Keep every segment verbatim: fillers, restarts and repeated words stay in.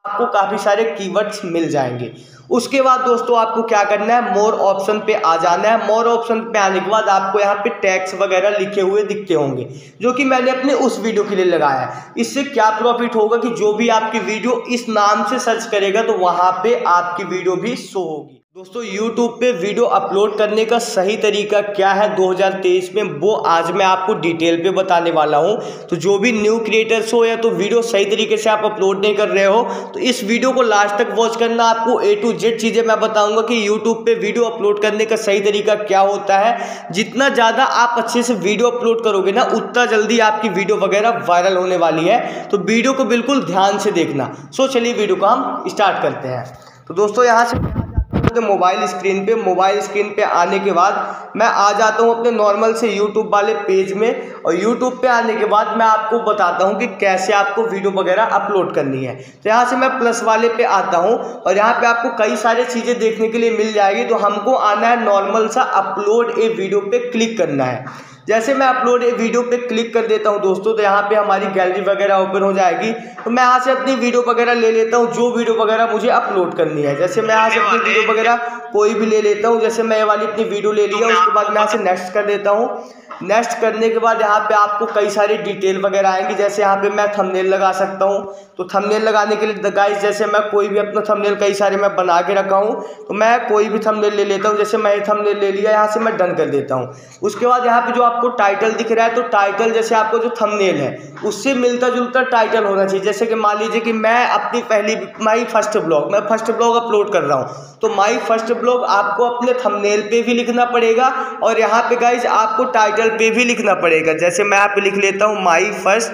आपको काफ़ी सारे कीवर्ड्स मिल जाएंगे। उसके बाद दोस्तों आपको क्या करना है, मोर ऑप्शन पे आ जाना है। मोर ऑप्शन पे आने के बाद आपको यहाँ पे टैग्स वगैरह लिखे हुए दिखते होंगे, जो कि मैंने अपने उस वीडियो के लिए लगाया है। इससे क्या प्रॉफिट होगा कि जो भी आपकी वीडियो इस नाम से सर्च करेगा तो वहाँ पे आपकी वीडियो भी शो होगी। दोस्तों यूट्यूब पे वीडियो अपलोड करने का सही तरीका क्या है दो हज़ार तेईस में, वो आज मैं आपको डिटेल पे बताने वाला हूँ। तो जो भी न्यू क्रिएटर्स हो या तो वीडियो सही तरीके से आप अपलोड नहीं कर रहे हो तो इस वीडियो को लास्ट तक वॉच करना। आपको ए टू जेड चीज़ें मैं बताऊंगा कि यूट्यूब पे वीडियो अपलोड करने का सही तरीका क्या होता है। जितना ज़्यादा आप अच्छे से वीडियो अपलोड करोगे ना, उतना जल्दी आपकी वीडियो वगैरह वायरल होने वाली है। तो वीडियो को बिल्कुल ध्यान से देखना। सो चलिए वीडियो को हम स्टार्ट करते हैं। तो दोस्तों यहाँ से तो मोबाइल स्क्रीन पे मोबाइल स्क्रीन पे आने के बाद मैं आ जाता हूँ अपने नॉर्मल से यूट्यूब वाले पेज में। और यूट्यूब पे आने के बाद मैं आपको बताता हूँ कि कैसे आपको वीडियो वगैरह अपलोड करनी है। तो यहाँ से मैं प्लस वाले पे आता हूँ और यहाँ पे आपको कई सारी चीज़ें देखने के लिए मिल जाएगी। तो हमको आना है नॉर्मल सा अपलोड ए वीडियो पे क्लिक करना है। जैसे मैं अपलोड ए वीडियो पे क्लिक कर देता हूँ दोस्तों, तो यहाँ पे हमारी गैलरी वगैरह ओपन हो जाएगी। तो मैं यहाँ से अपनी वीडियो वगैरह ले लेता हूँ, जो वीडियो वगैरह मुझे अपलोड करनी है। जैसे मैं यहाँ से अपनी वीडियो वगैरह कोई भी ले लेता हूँ। जैसे मैं ये वाली अपनी वीडियो ले लिया, उसके बाद मैं यहाँ से नेक्स्ट कर देता हूँ। नेक्स्ट करने के बाद यहाँ पे आपको कई सारी डिटेल वगैरह आएंगी। जैसे यहाँ पे मैं थंबनेल लगा सकता हूँ। तो थंबनेल लगाने के लिए गाइस, जैसे मैं कोई भी अपना थंबनेल कई सारे मैं बना के रखा हूँ, तो मैं कोई भी थंबनेल ले लेता हूँ। जैसे मैं ये थंबनेल ले लिया, यहाँ से मैं डन कर देता हूँ। उसके बाद यहाँ पे जो आपको टाइटल दिख रहा है, तो टाइटल जैसे आपको जो थंबनेल है उससे मिलता जुलता टाइटल होना चाहिए। जैसे कि मान लीजिए कि मैं अपनी पहली माई फर्स्ट ब्लॉग मैं फर्स्ट ब्लॉग अपलोड कर रहा हूँ, तो माई फर्स्ट ब्लॉग आपको अपने थंबनेल पे भी लिखना पड़ेगा और यहाँ पे गाइज आपको टाइटल पे भी लिखना पड़ेगा। जैसे मैं यहाँ पे लिख लेता हूँ my first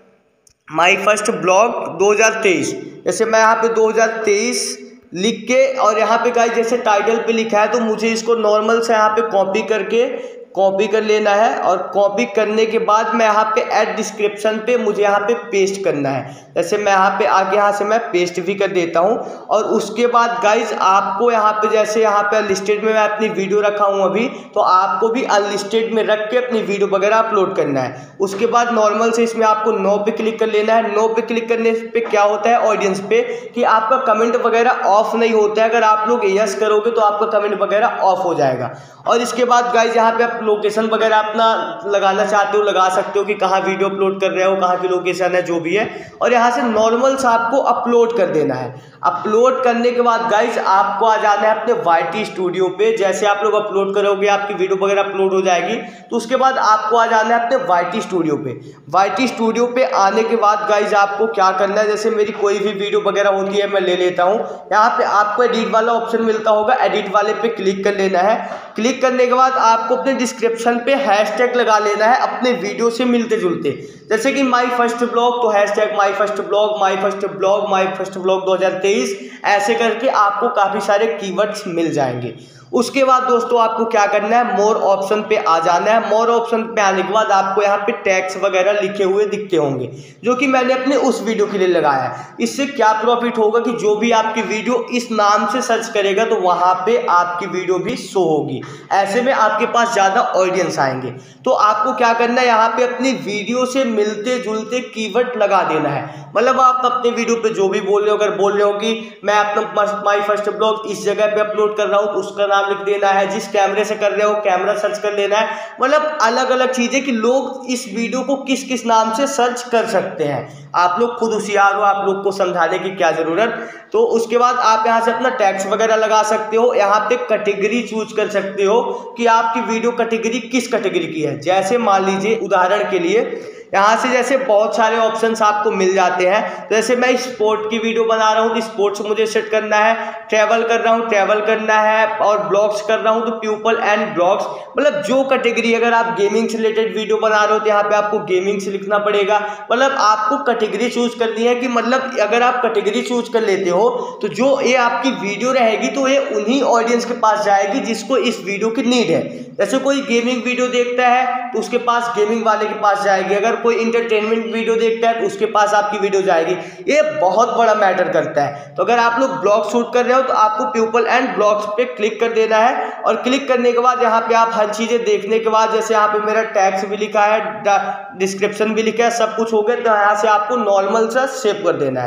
my first blog दो हज़ार तेईस। जैसे मैं यहाँ पे दो हज़ार तेईस लिख के और यहाँ पे गाइज जैसे टाइटल पे लिखा है, तो मुझे इसको नॉर्मल से यहाँ पे कॉपी करके कॉपी कर लेना है। और कॉपी करने के बाद मैं यहाँ पे ऐड डिस्क्रिप्शन पे मुझे यहाँ पे पेस्ट करना है। जैसे मैं यहाँ पे आगे यहाँ से मैं पेस्ट भी कर देता हूँ। और उसके बाद गाइज आपको यहाँ पे जैसे यहाँ पे अनलिस्टेड में मैं अपनी वीडियो रखा हूँ अभी, तो आपको भी अनलिस्टेड में रख के अपनी वीडियो वगैरह अपलोड करना है। उसके बाद नॉर्मल से इसमें आपको नो पे क्लिक कर लेना है। नो पे क्लिक करने पे क्या होता है ऑडियंस पे, कि आपका कमेंट वगैरह ऑफ नहीं होता है। अगर आप लोग यस करोगे तो आपका कमेंट वगैरह ऑफ हो जाएगा। और इसके बाद गाइज यहाँ पे आप लोकेशन वगैरह अपना लगाना चाहते हो लगा सकते हो कि कहाँ वीडियो अपलोड कर रहे हो, कहाँ की लोकेशन है, जो भी है। और यहाँ से नॉर्मल सा आपको अपलोड कर देना है। अपलोड करने के बाद गाइज आपको आ जाना है अपने वाई टी स्टूडियो पे। जैसे आप लोग अपलोड करोगे आपकी वीडियो वगैरह अपलोड हो जाएगी, तो उसके बाद आपको आ जाना है अपने वाई टी स्टूडियो पे। वाई टी स्टूडियो पे आने के बाद गाइज आपको क्या करना है, जैसे मेरी कोई भी वीडियो वगैरह होती है मैं ले लेता हूँ। यहाँ पे आपको एडिट वाला ऑप्शन मिलता होगा, एडिट वाले पे क्लिक कर लेना है। क्लिक करने के बाद आपको अपने डिस्क्रिप्शन पे हैशटैग लगा लेना है अपने वीडियो से मिलते जुलते। जैसे कि माई फर्स्ट ब्लॉग, तो hashtag my first blog, my first blog, my first blog दो हज़ार तेईस, ऐसे करके आपको काफ़ी सारे कीवर्ड्स मिल जाएंगे। उसके बाद दोस्तों आपको क्या करना है, मोर ऑप्शन पे आ जाना है। मोर ऑप्शन पे आने के बाद आपको यहाँ पे टैग्स वगैरह लिखे हुए दिखते होंगे, जो कि मैंने अपने उस वीडियो के लिए लगाया है। इससे क्या प्रॉफिट होगा कि जो भी आपकी वीडियो इस नाम से सर्च करेगा तो वहाँ पे आपकी वीडियो भी शो होगी। ऐसे में आपके पास ज़्यादा ऑडियंस आएंगे। तो आपको क्या करना है, यहाँ पे अपनी वीडियो से मिलते जुलते कीवर्ड लगा देना है। मतलब आप अपने वीडियो पे जो भी बोल रहे हो, अगर बोल रहे हो कि मैं अपना माई फर्स्ट ब्लॉग इस जगह पे अपलोड कर रहा हूँ, तो उसका नाम लिख देना है। जिस कैमरे से कर रहे हो कैमरा सर्च कर लेना है। मतलब अलग अलग चीजें कि लोग इस वीडियो को किस किस नाम से सर्च कर सकते हैं। आप लोग खुद होशियार हो, आप लोग को समझाने की क्या जरूरत। तो उसके बाद आप यहाँ से अपना टैग्स वगैरह लगा सकते हो। यहाँ पे कैटेगरी चूज कर सकते हो कि आपकी वीडियो कैटेगरी किस कैटेगरी की है। जैसे मान लीजिए उदाहरण के लिए यहाँ से जैसे बहुत सारे ऑप्शंस आपको मिल जाते हैं। जैसे मैं स्पोर्ट की वीडियो बना रहा हूँ तो स्पोर्ट्स मुझे सेट करना है। ट्रैवल कर रहा हूँ ट्रैवल करना है। और ब्लॉग्स कर रहा हूँ तो पीपल एंड ब्लॉग्स, मतलब जो कैटेगरी। अगर आप गेमिंग से रिलेटेड वीडियो बना रहे हो तो यहाँ पे आपको गेमिंग से लिखना पड़ेगा। मतलब आपको कैटेगरी चूज करनी है कि मतलब अगर आप कैटेगरी चूज कर लेते हो तो जो ये आपकी वीडियो रहेगी तो ये उन्हीं ऑडियंस के पास जाएगी जिसको इस वीडियो की नीड है। जैसे कोई गेमिंग वीडियो देखता है तो उसके पास गेमिंग वाले के पास जाएगी। अगर कोई इंटरटेनमेंट वीडियो देखता है तो उसके पास आपकी वीडियो जाएगी। ये बहुत बड़ा मैटर करता है। तो अगर आप लोग ब्लॉग शूट कर रहे हो तो आपको पीपल एंड ब्लॉग्स पे क्लिक कर देना है। और क्लिक करने के बाद यहाँ पे आप हर चीजें देखने के बाद, जैसे यहाँ पे मेरा टैग्स भी लिखा है, डिस्क्रिप्शन भी लिखा है, सब कुछ हो गया। तो यहाँ से आपको नॉर्मल सा सेव कर देना है।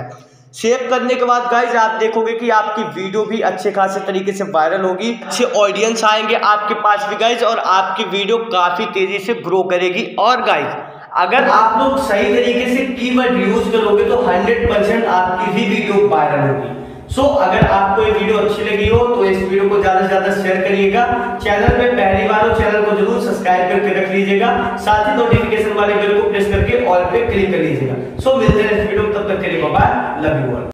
सेव करने के बाद गाइज आप देखोगे कि आपकी वीडियो भी अच्छे खासे तरीके से वायरल होगी, अच्छे ऑडियंस आएंगे आपके पास भी गाइज, और आपकी वीडियो काफी तेजी से ग्रो करेगी। और गाइज अगर आप लोग सही तरीके से कीवर्ड यूज करोगे तो हंड्रेड परसेंट आपकी भी वीडियो वायरल होगी। सो so, अगर आपको ये वीडियो अच्छी लगी हो तो इस वीडियो को ज्यादा से ज्यादा शेयर करिएगा। चैनल पे पहली बार हो चैनल को जरूर सब्सक्राइब करके रख लीजिएगा, साथ ही नोटिफिकेशन वाले बेल को प्रेस करके ऑल पे क्लिक कर लीजिएगा। सो so, मिलते हैं इस वीडियो में, तब तक के लिए bye bye, love you all.